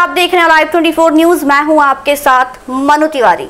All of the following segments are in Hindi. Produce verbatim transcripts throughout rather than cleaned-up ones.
आप देख रहे हैं लाइव चौबीस न्यूज। मैं हूं आपके साथ मनु तिवारी।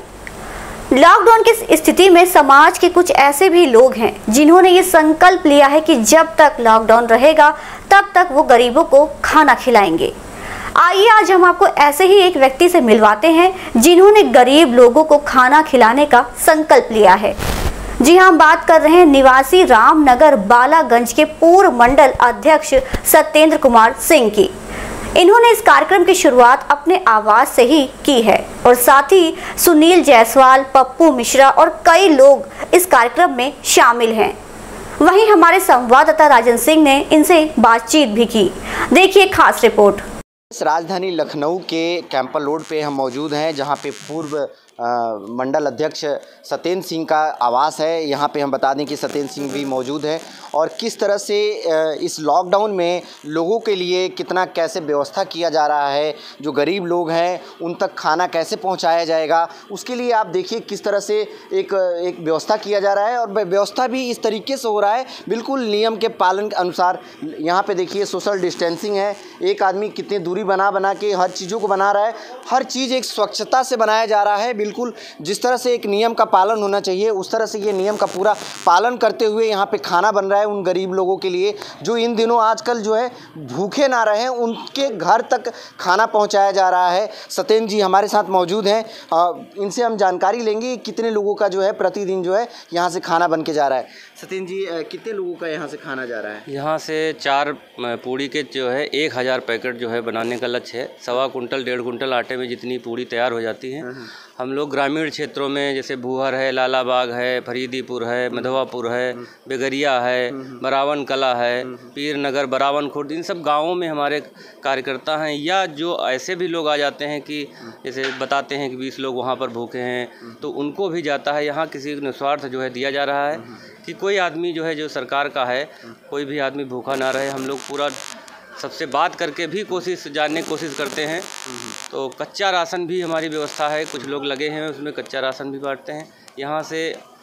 लॉकडाउन की स्थिति में समाज के कुछ ऐसे भी लोग हैं जिन्होंने ये संकल्प लिया है कि जब तक लॉकडाउन रहेगा तब तक वो गरीबों को खाना खिलाएंगे। आइए आज हम आपको ऐसे ही एक व्यक्ति से मिलवाते हैं जिन्होंने गरीब लोगों को खाना खिलाने का संकल्प लिया है। जी हाँ, हम बात कर रहे हैं निवासी रामनगर बालागंज के पूर्व मंडल अध्यक्ष सत्येंद्र कुमार सिंह की। इन्होंने इस कार्यक्रम की शुरुआत अपने आवाज से ही की है और साथ ही सुनील जायसवाल, पप्पू मिश्रा और कई लोग इस कार्यक्रम में शामिल हैं। वहीं हमारे संवाददाता राजन सिंह ने इनसे बातचीत भी की। देखिए खास रिपोर्ट। राजधानी लखनऊ के कैंपल रोड पे हम मौजूद हैं, जहां पे पूर्व आ, मंडल अध्यक्ष सत्येंद्र सिंह का आवास है। यहां पे हम बता दें कि सत्येंद्र सिंह भी मौजूद है और किस तरह से इस लॉकडाउन में लोगों के लिए कितना कैसे व्यवस्था किया जा रहा है, जो गरीब लोग हैं उन तक खाना कैसे पहुंचाया जाएगा, उसके लिए आप देखिए किस तरह से एक एक व्यवस्था किया जा रहा है। और व्यवस्था भी इस तरीके से हो रहा है बिल्कुल नियम के पालन के अनुसार। यहाँ पे देखिए सोशल डिस्टेंसिंग है, एक आदमी कितनी दूरी बना बना के हर चीज़ों को बना रहा है, हर चीज़ एक स्वच्छता से बनाया जा रहा है। बिल्कुल जिस तरह से एक नियम का पालन होना चाहिए उस तरह से ये नियम का पूरा पालन करते हुए यहाँ पे खाना बन रहा है उन गरीब लोगों के लिए जो इन दिनों आजकल जो है भूखे ना रहे, उनके घर तक खाना पहुँचाया जा रहा है। सत्येंद्र जी हमारे साथ मौजूद हैं, इनसे हम जानकारी लेंगे कितने लोगों का जो है प्रतिदिन जो है यहाँ से खाना बन के जा रहा है। सत्येंद्र जी, कितने लोगों का यहाँ से खाना जा रहा है? यहाँ से चार पूड़ी के जो है एक हज़ार पैकेट जो है बनाने का लक्ष्य है। सवा कुंटल डेढ़ कुंटल आटे में जितनी पूड़ी तैयार हो जाती है। हम लोग ग्रामीण क्षेत्रों में जैसे भूहर है, लालाबाग है, फरीदीपुर है, मधवापुर है, बेगरिया है, बरावन कला है, पीर नगर, बरावन खुर्द, इन सब गाँवों में हमारे कार्यकर्ता हैं। या जो ऐसे भी लोग आ जाते हैं कि जैसे बताते हैं कि बीस लोग वहाँ पर भूखे हैं तो उनको भी जाता है। यहाँ किसी निस्वार्थ जो है दिया जा रहा है कि कोई आदमी जो है जो सरकार का है, कोई भी आदमी भूखा ना रहे। हम लोग पूरा सबसे बात करके भी कोशिश जानने की कोशिश करते हैं। तो कच्चा राशन भी हमारी व्यवस्था है, कुछ लोग लगे हैं उसमें कच्चा राशन भी बांटते हैं। यहाँ से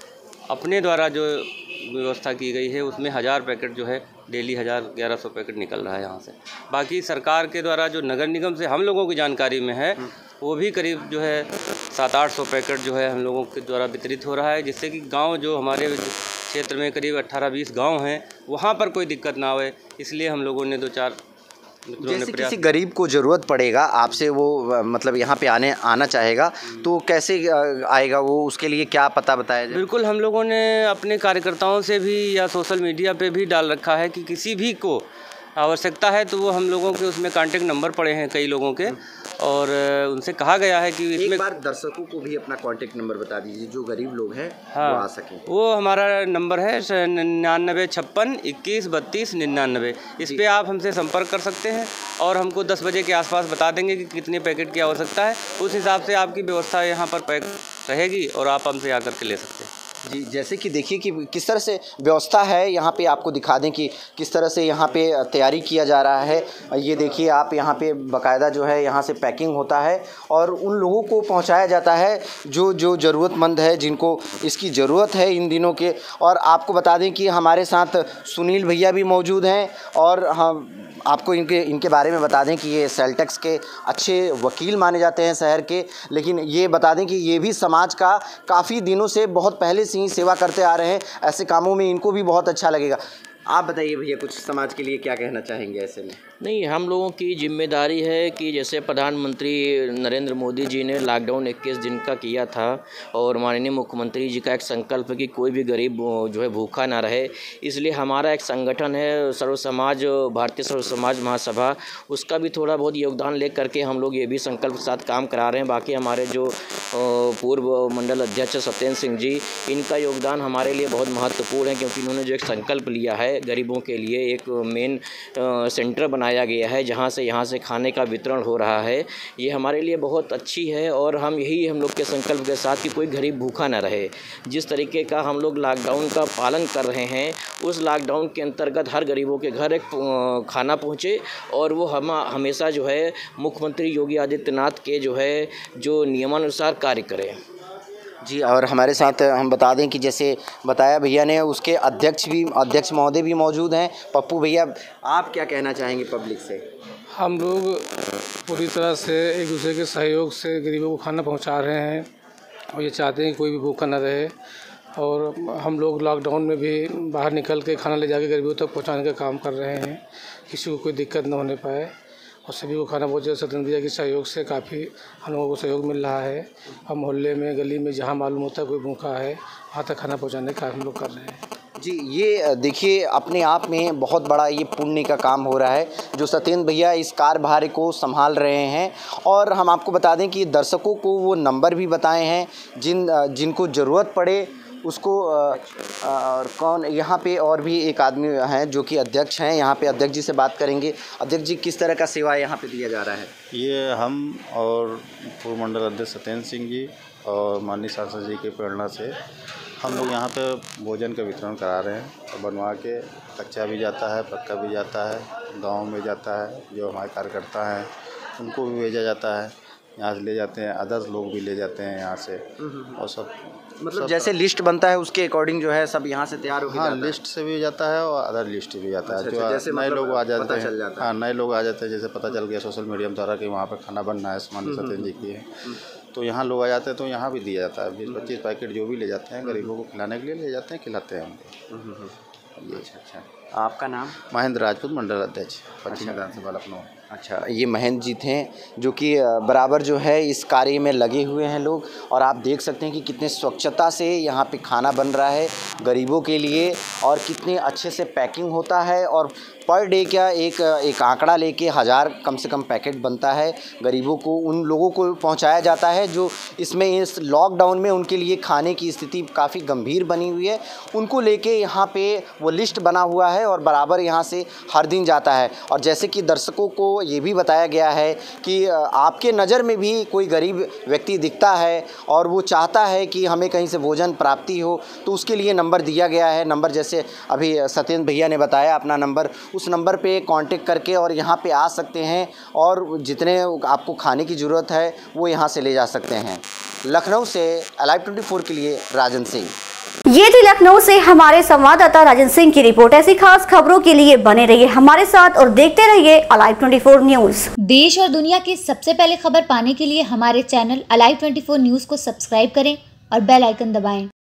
अपने द्वारा जो व्यवस्था की गई है उसमें हज़ार पैकेट जो है डेली हज़ार ग्यारह सौ पैकेट निकल रहा है यहाँ से। बाकी सरकार के द्वारा जो नगर निगम से हम लोगों की जानकारी में है वो भी करीब जो है सात आठ सौ पैकेट जो है हम लोगों के द्वारा वितरित हो रहा है, जिससे कि गांव जो हमारे क्षेत्र में करीब अट्ठारह बीस गांव हैं वहाँ पर कोई दिक्कत ना आए, इसलिए हम लोगों ने दो चार जैसे किसी गरीब को ज़रूरत पड़ेगा आपसे, वो मतलब यहाँ पे आने आना चाहेगा तो कैसे आएगा वो, उसके लिए क्या पता बताया जाए? बिल्कुल, हम लोगों ने अपने कार्यकर्ताओं से भी या सोशल मीडिया पे भी डाल रखा है कि किसी भी को आवश्यकता है तो वो हम लोगों के उसमें कांटेक्ट नंबर पड़े हैं कई लोगों के और उनसे कहा गया है कि इसमें एक बार दर्शकों को भी अपना कांटेक्ट नंबर बता दीजिए जो गरीब लोग हैं हाँ, वो आ सकें। वो हमारा नंबर है निन्यानवे छप्पन इक्कीस बत्तीस निन्यानवे। इस पे आप हमसे संपर्क कर सकते हैं और हमको दस बजे के आसपास बता देंगे कि कितने पैकेट की आवश्यकता है। उस हिसाब से आपकी व्यवस्था यहाँ पर पैक रहेगी और आप हमसे आकर के ले सकते हैं। जी, जैसे कि देखिए कि किस तरह से व्यवस्था है यहाँ पे, आपको दिखा दें कि किस तरह से यहाँ पे तैयारी किया जा रहा है। ये देखिए आप, यहाँ पे बाकायदा जो है यहाँ से पैकिंग होता है और उन लोगों को पहुँचाया जाता है जो जो ज़रूरतमंद है, जिनको इसकी ज़रूरत है इन दिनों के। और आपको बता दें कि हमारे साथ सुनील भैया भी मौजूद हैं और हम आपको इनके इनके बारे में बता दें कि ये सेल्टेक्स के अच्छे वकील माने जाते हैं शहर के। लेकिन ये बता दें कि ये भी समाज का काफ़ी दिनों से बहुत पहले से ही सेवा करते आ रहे हैं, ऐसे कामों में इनको भी बहुत अच्छा लगेगा। आप बताइए भैया, कुछ समाज के लिए क्या कहना चाहेंगे ऐसे में? नहीं, हम लोगों की जिम्मेदारी है कि जैसे प्रधानमंत्री नरेंद्र मोदी जी ने लॉकडाउन इक्कीस दिन का किया था और माननीय मुख्यमंत्री जी का एक संकल्प है कि कोई भी गरीब जो है भूखा ना रहे, इसलिए हमारा एक संगठन है सर्व समाज भारतीय सर्व समाज महासभा, उसका भी थोड़ा बहुत योगदान ले करके हम लोग ये भी संकल्प के साथ काम करा रहे हैं। बाकी हमारे जो पूर्व मंडल अध्यक्ष सत्येंद्र सिंह जी, इनका योगदान हमारे लिए बहुत महत्वपूर्ण है क्योंकि इन्होंने जो एक संकल्प लिया है गरीबों के लिए, एक मेन सेंटर बनाया गया है जहां से यहां से खाने का वितरण हो रहा है, ये हमारे लिए बहुत अच्छी है। और हम यही हम लोग के संकल्प के साथ कि कोई गरीब भूखा ना रहे। जिस तरीके का हम लोग लॉकडाउन का पालन कर रहे हैं उस लॉकडाउन के अंतर्गत हर गरीबों के घर एक खाना पहुंचे और वो हम हमेशा जो है मुख्यमंत्री योगी आदित्यनाथ के जो है जो नियमानुसार कार्य करें। जी, और हमारे साथ हम बता दें कि जैसे बताया भैया ने, उसके अध्यक्ष भी अध्यक्ष महोदय भी मौजूद हैं, पप्पू भैया। आप क्या कहना चाहेंगे पब्लिक से? हम लोग पूरी तरह से एक दूसरे के सहयोग से गरीबों को खाना पहुंचा रहे हैं और ये चाहते हैं कि कोई भी भूखा न रहे। और हम लोग लॉकडाउन में भी बाहर निकल के खाना ले जाके गरीबों तक पहुंचाने का काम कर रहे हैं, किसी को कोई दिक्कत न होने पाए और सभी को खाना पहुँचे। सत्येंद्र भैया के सहयोग से काफ़ी हम लोगों को सहयोग मिल रहा है। हम मोहल्ले में, गली में जहाँ मालूम होता है कोई भूखा है, वहाँ तक खाना पहुँचाने का हम लोग कर रहे हैं। जी, ये देखिए अपने आप में बहुत बड़ा ये पुण्य का काम हो रहा है जो सत्येंद्र भैया इस कार्यभार को संभाल रहे हैं। और हम आपको बता दें कि दर्शकों को वो नंबर भी बताए हैं जिन जिनको ज़रूरत पड़े उसको। और कौन यहाँ पे और भी एक आदमी हैं जो कि अध्यक्ष हैं, यहाँ पे अध्यक्ष जी से बात करेंगे। अध्यक्ष जी, किस तरह का सेवा यहाँ पे दिया जा रहा है? ये हम और पूर्व मंडल अध्यक्ष सत्येंद्र सिंह जी और माननीय सांसद जी की प्रेरणा से हम लोग यहाँ पे भोजन का वितरण करा रहे हैं। और बनवा के कच्चा भी जाता है, पक्का भी जाता है, गांव में जाता है, जो हमारे कार्यकर्ता हैं उनको भी भेजा जाता है, यहाँ से ले जाते हैं, अदर्स लोग भी ले जाते हैं यहाँ से। और सब मतलब जैसे लिस्ट बनता है उसके अकॉर्डिंग जो है सब यहाँ से तैयार होकर हाँ जाता है। लिस्ट से भी जाता है और अदर लिस्ट भी जाता है। अच्छा, जो नए लोग आ जाते हैं, जाता हाँ नए लोग आ जाते हैं, जैसे पता चल गया सोशल मीडिया द्वारा कि वहाँ पर खाना बनना है, माननीय सत्येंद्र जी की है, तो यहाँ लोग आ जाते हैं तो यहाँ भी दिया जाता है। बीस पच्चीस पैकेट जो भी ले जाते हैं गरीबों को खिलाने के लिए ले जाते हैं, खिलाते हैं हमको। अच्छा अच्छा, आपका नाम? महेंद्र राजपूत, मंडल अध्यक्ष, पश्चिम अच्छा। विधानसभा लखनऊ। अच्छा, ये महेंद्र जी थे जो कि बराबर जो है इस कार्य में लगे हुए हैं लोग। और आप देख सकते हैं कि कितने स्वच्छता से यहाँ पे खाना बन रहा है गरीबों के लिए और कितने अच्छे से पैकिंग होता है। और पर डे क्या एक एक आंकड़ा लेके हज़ार कम से कम पैकेट बनता है गरीबों को, उन लोगों को पहुँचाया जाता है जो इसमें इस लॉकडाउन में उनके लिए खाने की स्थिति काफ़ी गंभीर बनी हुई है। उनको लेके यहाँ पे वो लिस्ट बना हुआ है और बराबर यहाँ से हर दिन जाता है। और जैसे कि दर्शकों को ये भी बताया गया है कि आपके नज़र में भी कोई गरीब व्यक्ति दिखता है और वो चाहता है कि हमें कहीं से भोजन प्राप्ति हो, तो उसके लिए नंबर दिया गया है। नंबर जैसे अभी सत्येंद्र भैया ने बताया अपना नंबर, उस नंबर पे कांटेक्ट करके और यहाँ पे आ सकते हैं और जितने आपको खाने की ज़रूरत है वो यहाँ से ले जा सकते हैं। लखनऊ से अलाइव ट्वेंटी फोर के लिए राजन सिंह। ये थी लखनऊ से हमारे संवाददाता राजन सिंह की रिपोर्ट। ऐसी खास खबरों के लिए बने रहिए हमारे साथ और देखते रहिए अलाइव ट्वेंटी फोर न्यूज। देश और दुनिया की सबसे पहले खबर पाने के लिए हमारे channel alive twenty four news को सब्सक्राइब करें और बेल आइकन दबाएं।